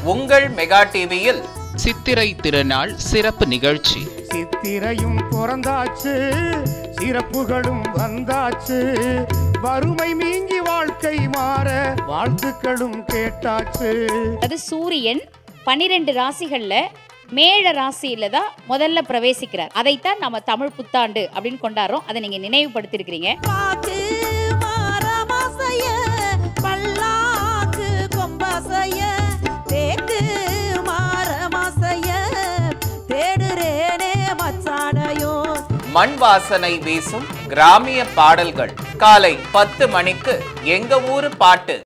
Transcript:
உங்கள் மெகா டிவியில் சித்திரை திருநாள் சிறப்பு நிகழ்ச்சி. சித்திரையும் பிறந்தாச்சு, சிறப்புகளும் வந்தாச்சு, வறுமை நீங்கி வாழ்க்கை மாற வாழ்த்துக்களும் கேட்டாச்சு. அது சூரியன் 12 ராசிகள்ல மேழ ராசியில தான் முதல்ல பிரவேசிக்கிறார். அதைத்தான் நம்ம தமிழ் புத்தாண்டு அப்படின்னு கொண்டாடுறோம். அதை நீங்க நினைவுபடுத்திருக்கிறீங்க. மண் வாசனை வீசும் கிராமிய பாடல்கள் காலை 10 மணிக்கு எங்க ஊரு பாட்டு.